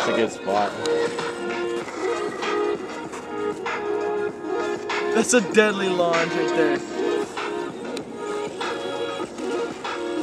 That's a good spot. That's a deadly launch right there.